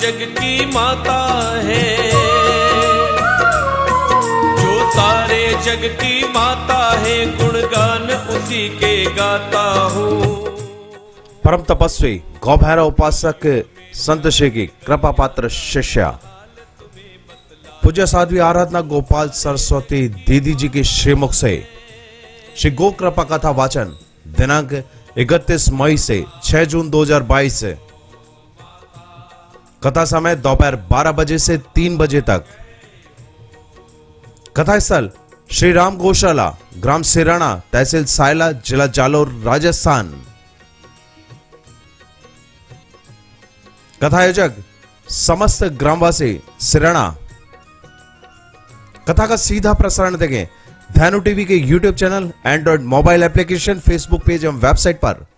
जग की माता है, जो सारे जग की माता है, गुणगान उसी के गाता हूँ। परम तपस्वी गौभैरव उपासक संत श्री की कृपा पात्र शिष्या पूज्य साध्वी आराधना गोपाल सरस्वती दीदी जी के श्रीमुख से श्री गो कृपा कथा वाचन दिनांक 31 मई से 6 जून 2022 से कथा समय दोपहर 12 बजे से 3 बजे तक। कथा स्थल श्री राम गौशाला, ग्राम सिराना, तहसील सायला, जिला जालोर, राजस्थान। कथायोजक समस्त ग्रामवासी सिराना। कथा का सीधा प्रसारण देखें धनु टीवी के YouTube channel, Android mobile application, Facebook page एवं वेबसाइट पर।